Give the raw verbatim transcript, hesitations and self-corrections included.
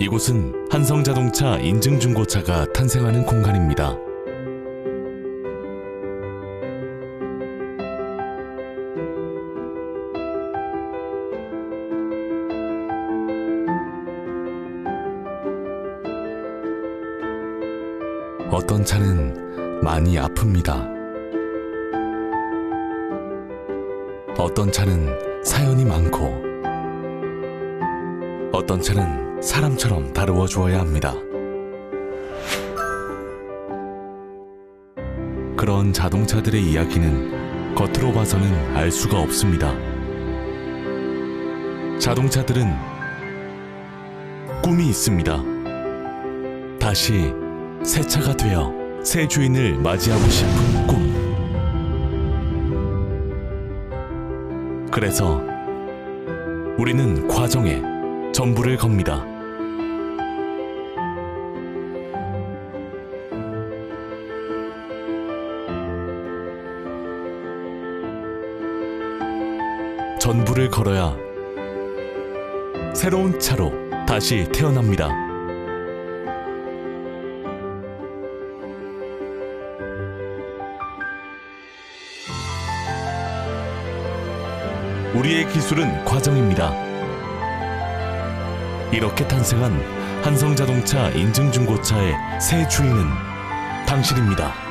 이곳은 한성자동차 인증중고차가 탄생하는 공간입니다. 어떤 차는 많이 아픕니다. 어떤 차는 사연이 많고, 어떤 차는 사람처럼 다루어 주어야 합니다. 그런 자동차들의 이야기는 겉으로 봐서는 알 수가 없습니다. 자동차들은 꿈이 있습니다. 다시 새 차가 되어 새 주인을 맞이하고 싶은 꿈. 그래서 우리는 과정에 전부를 겁니다. 전부를 걸어야 새로운 차로 다시 태어납니다. 우리의 기술은 과정입니다. 이렇게 탄생한 한성자동차 인증중고차의 새 주인은 당신입니다.